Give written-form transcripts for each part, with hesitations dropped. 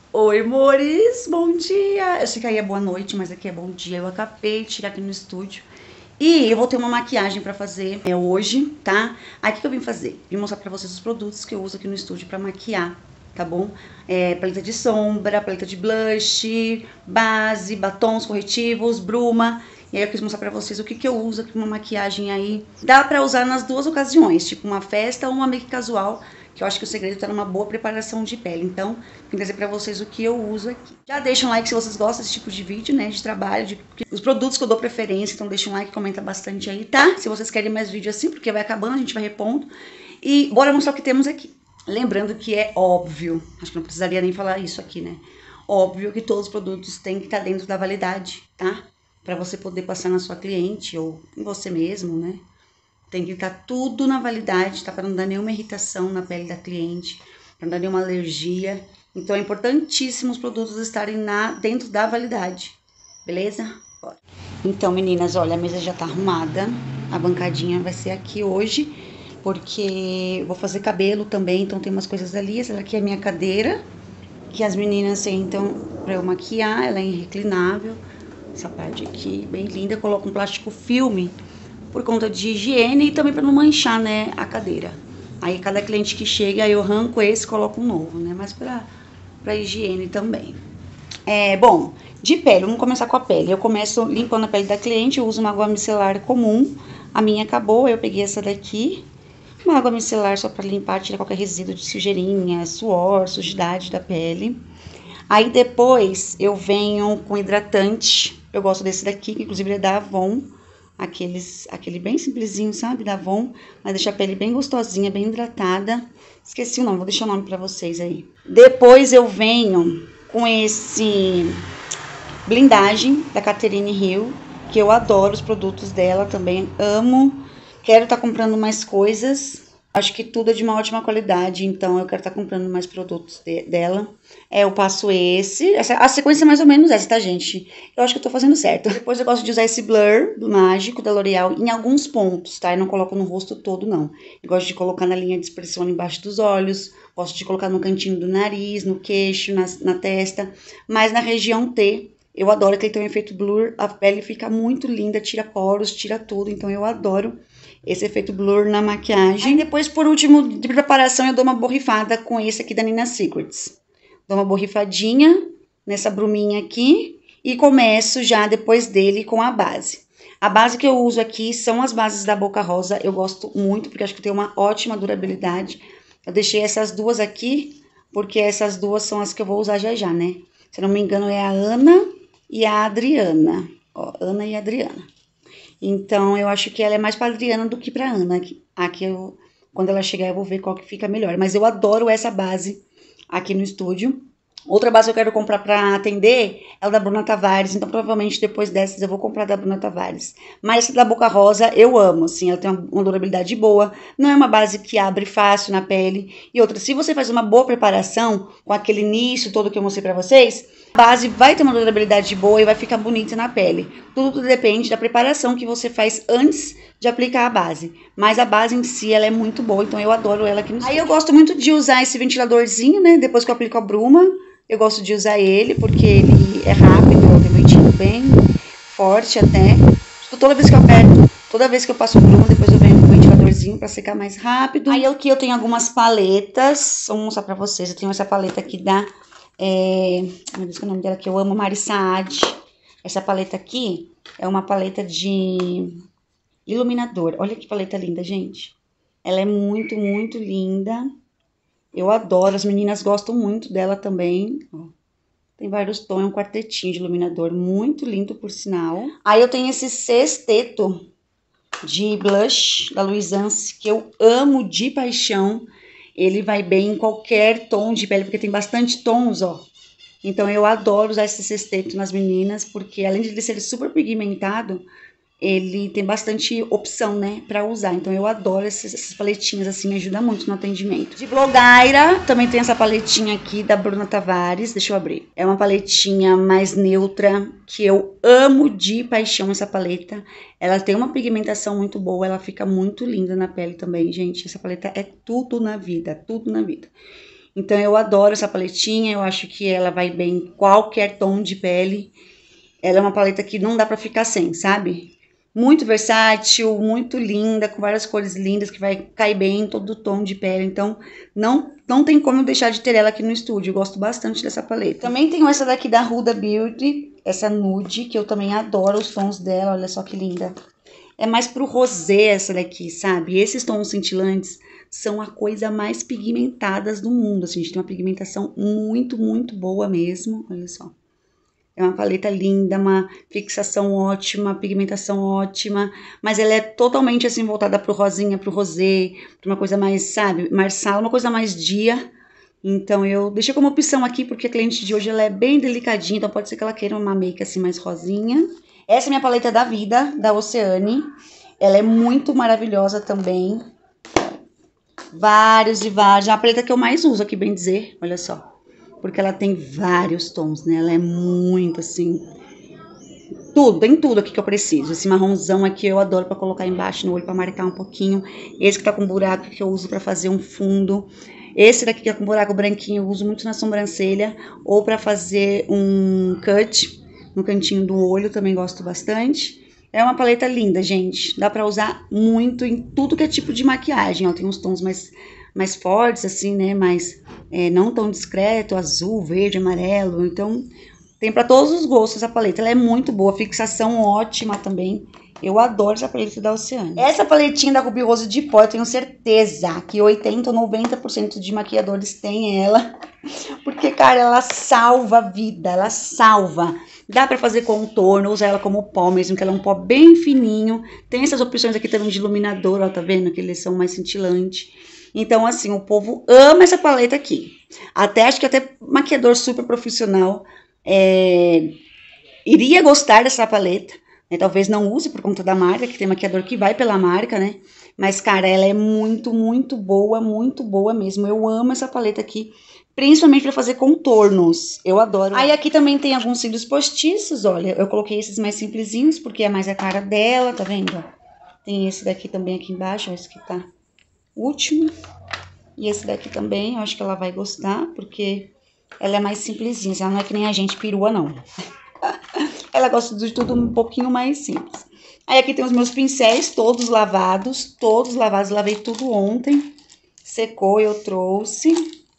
Oi, amores, bom dia! Eu sei que aí é boa noite, mas aqui é bom dia. Eu acabei de chegar aqui no estúdio e eu vou ter uma maquiagem pra fazer hoje, tá? Aí o que eu vim fazer? Vim mostrar pra vocês os produtos que eu uso aqui no estúdio pra maquiar, tá bom? Paleta de sombra, paleta de blush, base, batons, corretivos, bruma. E aí eu quis mostrar pra vocês o que eu uso aqui, uma maquiagem aí. Dá pra usar nas duas ocasiões, tipo uma festa ou uma make casual, que eu acho que o segredo tá numa boa preparação de pele. Então, vim trazer pra vocês o que eu uso aqui. Já deixa um like se vocês gostam desse tipo de vídeo, né, de trabalho, os produtos que eu dou preferência, então deixa um like, comenta bastante aí, tá? Se vocês querem mais vídeo assim, porque vai acabando, a gente vai repondo. E bora mostrar o que temos aqui. Lembrando que é óbvio, acho que não precisaria nem falar isso aqui, né? Óbvio que todos os produtos têm que estar dentro da validade, tá? Pra você poder passar na sua cliente ou em você mesmo, né? Tem que estar tudo na validade, tá? Para não dar nenhuma irritação na pele da cliente, para não dar nenhuma alergia. Então é importantíssimo os produtos estarem dentro da validade, beleza? Bora. Então, meninas, olha, a mesa já tá arrumada. A bancadinha vai ser aqui hoje, porque eu vou fazer cabelo também, então tem umas coisas ali. Essa daqui é a minha cadeira, que as meninas sentam para eu maquiar, ela é reclinável. Essa parte aqui, bem linda, eu coloco um plástico filme por conta de higiene e também para não manchar, né, a cadeira. Aí cada cliente que chega, eu arranco esse e coloco um novo, né, mas para higiene também. Bom, de pele, vamos começar com a pele. Eu começo limpando a pele da cliente, eu uso uma água micelar comum. A minha acabou, eu peguei essa daqui. Uma água micelar só para limpar, tirar qualquer resíduo de sujeirinha, suor, sujidade da pele. Aí depois eu venho com hidratante. Eu gosto desse daqui, que inclusive ele é da Avon. Aquele bem simplesinho, sabe, da Avon, mas deixa a pele bem gostosinha, bem hidratada. Esqueci o nome, vou deixar o nome pra vocês aí. Depois eu venho com esse blindagem da Catherine Hill, que eu adoro os produtos dela também, amo. Quero estar comprando mais coisas. Acho que tudo é de uma ótima qualidade, então eu quero estar comprando mais produtos dela. Eu passo a sequência é mais ou menos essa, tá, gente? Eu acho que eu tô fazendo certo. Depois eu gosto de usar esse blur do Mágico, da L'Oreal, em alguns pontos, tá? Eu não coloco no rosto todo, não. Eu gosto de colocar na linha de expressão embaixo dos olhos, gosto de colocar no cantinho do nariz, no queixo, na testa, mas na região T, eu adoro que ele tem um efeito blur, a pele fica muito linda, tira poros, tira tudo, então eu adoro esse efeito blur na maquiagem. Aí depois, por último, de preparação, eu dou uma borrifada com esse aqui da Nina Secrets. Dou uma borrifadinha nessa bruminha aqui e começo já depois dele com a base. A base que eu uso aqui são as bases da Boca Rosa, eu gosto muito porque acho que tem uma ótima durabilidade. Eu deixei essas duas aqui porque essas duas são as que eu vou usar já já, né? Se eu não me engano é a Ana e a Adriana. Ó, Ana e Adriana. Então, eu acho que ela é mais pra Adriana do que pra Ana. Quando ela chegar, eu vou ver qual que fica melhor. Mas eu adoro essa base aqui no estúdio. Outra base que eu quero comprar pra atender é a da Bruna Tavares. Então, provavelmente, depois dessas, eu vou comprar da Bruna Tavares. Mas essa da Boca Rosa, eu amo, assim. Ela tem uma durabilidade boa. Não é uma base que abre fácil na pele. E outra, se você faz uma boa preparação, com aquele início todo que eu mostrei pra vocês, a base vai ter uma durabilidade boa e vai ficar bonita na pele. Tudo depende da preparação que você faz antes de aplicar a base. Mas a base em si, ela é muito boa, então eu adoro ela aqui no estúdio. Aí eu gosto muito de usar esse ventiladorzinho, né? Depois que eu aplico a bruma, eu gosto de usar ele, porque ele é rápido, ó, tem um ventinho bem forte até. Toda vez que eu aperto, toda vez que eu passo bruma, depois eu venho com o ventiladorzinho pra secar mais rápido. Aí aqui eu tenho algumas paletas, vou mostrar pra vocês. Eu tenho essa paleta aqui da... meu Deus, que é o nome dela que eu amo, Mari Saad. Essa paleta aqui é uma paleta de iluminador. Olha que paleta linda, gente. Ela é muito, muito linda. Eu adoro, as meninas gostam muito dela também. Ó, tem vários tons, é um quartetinho de iluminador, muito lindo por sinal. Aí eu tenho esse sexteto de blush da Luisance, que eu amo de paixão. Ele vai bem em qualquer tom de pele, porque tem bastante tons, ó. Então eu adoro usar esse sexteto nas meninas, porque além de ele ser super pigmentado, ele tem bastante opção, né, pra usar. Então eu adoro essas paletinhas, assim, me ajuda muito no atendimento. De blogueira, também tem essa paletinha aqui da Bruna Tavares, deixa eu abrir. É uma paletinha mais neutra, que eu amo de paixão essa paleta. Ela tem uma pigmentação muito boa, ela fica muito linda na pele também, gente. Essa paleta é tudo na vida, tudo na vida. Então eu adoro essa paletinha, eu acho que ela vai bem em qualquer tom de pele. Ela é uma paleta que não dá pra ficar sem, sabe? Muito versátil, muito linda, com várias cores lindas, que vai cair bem em todo tom de pele. Então, não tem como eu deixar de ter ela aqui no estúdio. Eu gosto bastante dessa paleta. Também tenho essa daqui da Huda Beauty, essa nude, que eu também adoro os tons dela. Olha só que linda. É mais pro rosé essa daqui, sabe? Esses tons cintilantes são a coisa mais pigmentadas do mundo. Assim, a gente tem uma pigmentação muito, muito boa mesmo. Olha só. É uma paleta linda, uma fixação ótima, pigmentação ótima, mas ela é totalmente assim voltada pro rosinha, pro rosé, pra uma coisa mais, sabe, marsala, uma coisa mais dia. Então eu deixei como opção aqui porque a cliente de hoje ela é bem delicadinha, então pode ser que ela queira uma make assim mais rosinha. Essa é a minha paleta da vida, da Oceane. Ela é muito maravilhosa também. Vários e vários, é a paleta que eu mais uso aqui, bem dizer, olha só. Porque ela tem vários tons, né? Ela é muito, assim... tem tudo aqui que eu preciso. Esse marronzão aqui eu adoro pra colocar embaixo no olho, pra marcar um pouquinho. Esse que tá com buraco que eu uso pra fazer um fundo. Esse daqui que é com buraco branquinho eu uso muito na sobrancelha. Ou pra fazer um cut no cantinho do olho, também gosto bastante. É uma paleta linda, gente. Dá pra usar muito em tudo que é tipo de maquiagem. Ó, tem uns tons mais fortes, assim, né? Mas não tão discreto, azul, verde, amarelo. Então, tem pra todos os gostos a paleta. Ela é muito boa, fixação ótima também. Eu adoro essa paleta da Oceane. Essa paletinha da Ruby Rose de pó, eu tenho certeza que 80 ou 90% de maquiadores têm ela. Porque, cara, ela salva a vida, ela salva. Dá pra fazer contorno, usar ela como pó mesmo, que ela é um pó bem fininho. Tem essas opções aqui também de iluminador, ó, tá vendo? Que eles são mais cintilantes. Então, assim, o povo ama essa paleta aqui. Acho que até maquiador super profissional iria gostar dessa paleta. Né? Talvez não use por conta da marca, que tem maquiador que vai pela marca, né? Mas, cara, ela é muito, muito boa mesmo. Eu amo essa paleta aqui, principalmente para fazer contornos. Eu adoro. Aí aqui também tem alguns cílios postiços, olha. Eu coloquei esses mais simplesinhos, porque é mais a cara dela, tá vendo? Tem esse daqui também aqui embaixo, ó, esse que tá último. E esse daqui também, eu acho que ela vai gostar, porque ela é mais simplesinha. Ela não é que nem a gente perua, não. Ela gosta de tudo um pouquinho mais simples. Aí aqui tem os meus pincéis, todos lavados, lavei tudo ontem. Secou, eu trouxe.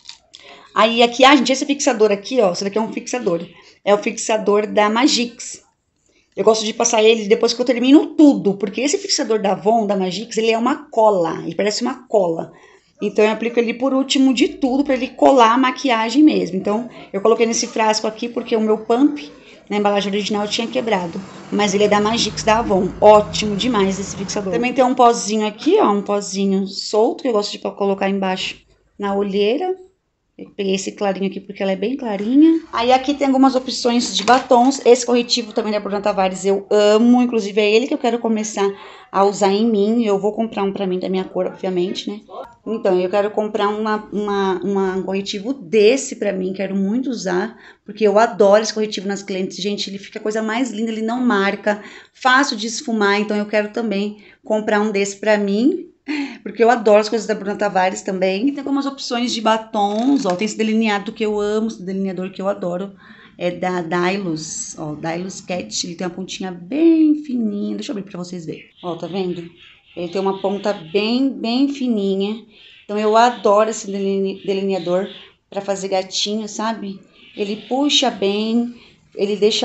Aí aqui, gente, esse fixador aqui, ó, esse daqui é um fixador. É o fixador da Magix. Eu gosto de passar ele depois que eu termino tudo, porque esse fixador da Avon, da Magix, ele é uma cola, ele parece uma cola. Então eu aplico ele por último de tudo, pra ele colar a maquiagem mesmo. Então eu coloquei nesse frasco aqui porque o meu pump, na embalagem original, tinha quebrado. Mas ele é da Magix, da Avon. Ótimo demais esse fixador. Também tem um pozinho aqui, ó, um pozinho solto, que eu gosto de colocar embaixo na olheira. Eu peguei esse clarinho aqui porque ela é bem clarinha. Aí aqui tem algumas opções de batons. Esse corretivo também da Bruna Tavares eu amo. Inclusive é ele que eu quero começar a usar em mim. Eu vou comprar um pra mim da minha cor, obviamente, né? Então, eu quero comprar um corretivo desse pra mim. Quero muito usar, porque eu adoro esse corretivo nas clientes. Gente, ele fica a coisa mais linda, ele não marca. Fácil de esfumar, então eu quero também comprar um desse pra mim. Porque eu adoro as coisas da Bruna Tavares também. E tem algumas opções de batons, ó. Tem esse delineado que eu amo, esse delineador que eu adoro. É da Dylos, ó, Dylos Cat. Ele tem uma pontinha bem fininha. Deixa eu abrir pra vocês verem. Ó, tá vendo? Ele tem uma ponta bem fininha. Então eu adoro esse delineador pra fazer gatinho, sabe? Ele puxa bem, ele deixa...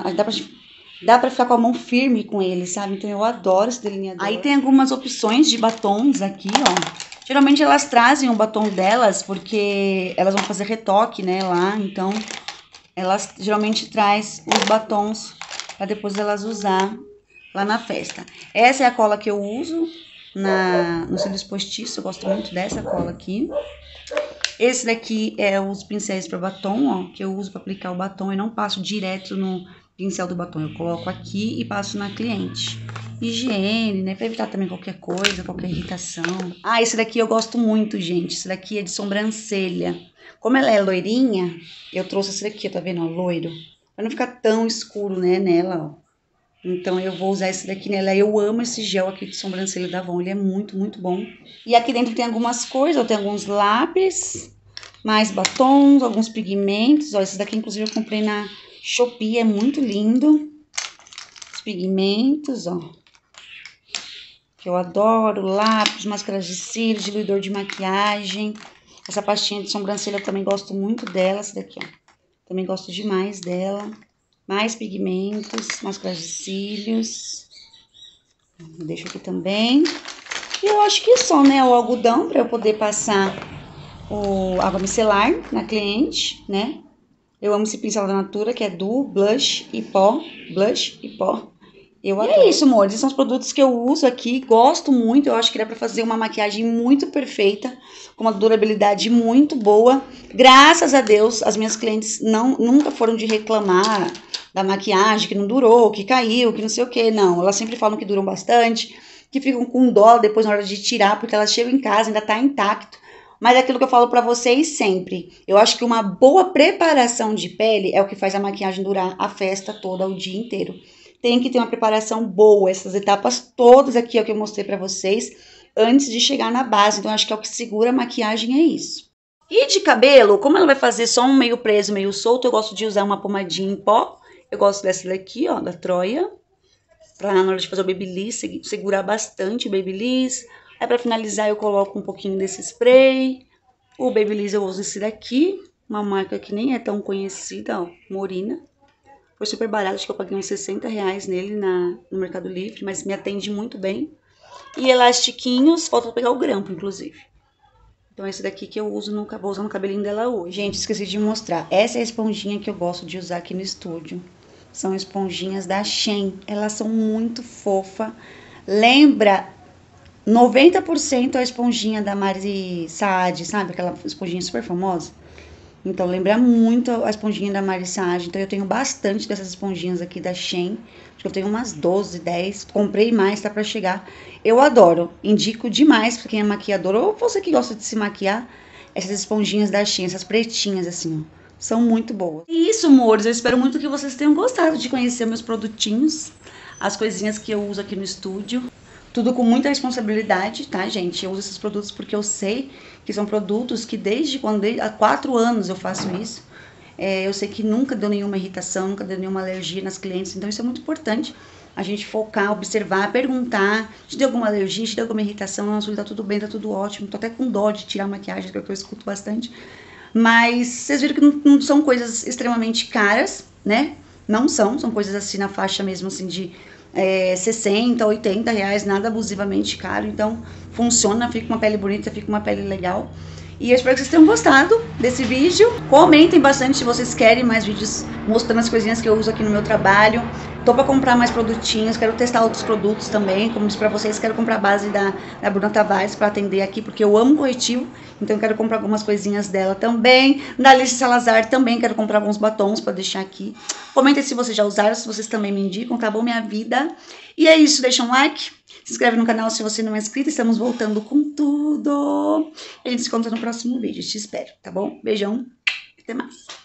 Dá pra ficar com a mão firme com ele, sabe? Então eu adoro esse delineador. Aí tem algumas opções de batons aqui, ó. Geralmente elas trazem o batom delas porque elas vão fazer retoque, né, lá. Então elas geralmente traz os batons pra depois elas usar lá na festa. Essa é a cola que eu uso nos cílios postiços. Eu gosto muito dessa cola aqui. Esse daqui é os pincéis pra batom, ó. Que eu uso pra aplicar o batom e não passo direto no pincel do batom, eu coloco aqui e passo na cliente. Higiene, né, pra evitar também qualquer coisa, qualquer irritação. Ah, esse daqui eu gosto muito, gente, esse daqui é de sobrancelha. Como ela é loirinha, eu trouxe esse daqui, tá vendo, ó, loiro. Pra não ficar tão escuro, né, nela, ó. Então eu vou usar esse daqui nela. Eu amo esse gel aqui de sobrancelha da Avon, ele é muito bom. E aqui dentro tem algumas coisas, ó, tem alguns lápis. Mais batons, alguns pigmentos. Ó, esse daqui, inclusive, eu comprei na Shopee. É muito lindo. Os pigmentos, ó. Que eu adoro. Lápis, máscaras de cílios, diluidor de maquiagem. Essa pastinha de sobrancelha eu também gosto muito dela. Essa daqui, ó. Também gosto demais dela. Mais pigmentos, máscaras de cílios. Deixo aqui também. E eu acho que só, né? O algodão para eu poder passar o água micelar na cliente, né? Eu amo esse pincel da Natura, que é do Blush e Pó. Blush e Pó. Eu adoro. E é isso, amor. Esses são os produtos que eu uso aqui. Gosto muito. Eu acho que dá pra fazer uma maquiagem muito perfeita. Com uma durabilidade muito boa. Graças a Deus, as minhas clientes nunca foram de reclamar da maquiagem, que não durou, que caiu, que não sei o que. Não, elas sempre falam que duram bastante. Que ficam com dó depois na hora de tirar, porque elas chegam em casa, ainda tá intacto. Mas é aquilo que eu falo pra vocês sempre. Eu acho que uma boa preparação de pele é o que faz a maquiagem durar a festa toda, o dia inteiro. Tem que ter uma preparação boa, essas etapas todas aqui, ó, que eu mostrei pra vocês, antes de chegar na base. Então, acho que é o que segura a maquiagem, é isso. E de cabelo, como ela vai fazer só um meio preso, meio solto, eu gosto de usar uma pomadinha em pó. Eu gosto dessa daqui, ó, da Troia. Pra na hora de fazer o Babyliss, segurar bastante o Babyliss. Aí pra finalizar eu coloco um pouquinho desse spray. O Babyliss eu uso esse daqui, uma marca que nem é tão conhecida, ó, Morina. Foi super barato, acho que eu paguei uns 60 reais nele no Mercado Livre, mas me atende muito bem. E elastiquinhos, falta pegar o grampo, inclusive. Então esse daqui que eu uso, vou usar no cabelinho dela hoje. Gente, esqueci de mostrar. Essa é a esponjinha que eu gosto de usar aqui no estúdio. São esponjinhas da Shein. Elas são muito fofas. Lembra 90% a esponjinha da Mari Saad, sabe? Aquela esponjinha super famosa. Então, lembra muito a esponjinha da Mari Saad. Então, eu tenho bastante dessas esponjinhas aqui da Shein. Acho que eu tenho umas 12, 10. Comprei mais, tá pra chegar. Eu adoro. Indico demais pra quem é maquiador ou você que gosta de se maquiar. Essas esponjinhas da Shein, essas pretinhas assim, ó. São muito boas. E isso, amores. Eu espero muito que vocês tenham gostado de conhecer meus produtinhos. As coisinhas que eu uso aqui no estúdio. Tudo com muita responsabilidade, tá, gente? Eu uso esses produtos porque eu sei que são produtos que há 4 anos eu faço isso. Eu sei que nunca deu nenhuma irritação, nunca deu nenhuma alergia nas clientes. Então isso é muito importante. A gente focar, observar, perguntar. Te deu alguma alergia, te deu alguma irritação? Nossa, tá tudo bem, tá tudo ótimo. Tô até com dó de tirar a maquiagem, que eu escuto bastante. Mas vocês viram que não são coisas extremamente caras, né? Não são coisas assim na faixa mesmo assim de 60, 80 reais, nada abusivamente caro. Então funciona, fica uma pele bonita, fica uma pele legal. E eu espero que vocês tenham gostado desse vídeo. Comentem bastante se vocês querem mais vídeos mostrando as coisinhas que eu uso aqui no meu trabalho. Tô pra comprar mais produtinhos, quero testar outros produtos também. Como disse pra vocês, quero comprar a base da Bruna Tavares pra atender aqui, porque eu amo corretivo. Então eu quero comprar algumas coisinhas dela também. Da Alice Salazar também quero comprar alguns batons pra deixar aqui. Comentem se vocês já usaram, se vocês também me indicam, tá bom, minha vida? E é isso, deixa um like. Se inscreve no canal se você não é inscrito. Estamos voltando com tudo. A gente se encontra no próximo vídeo. Te espero, tá bom? Beijão. Até mais.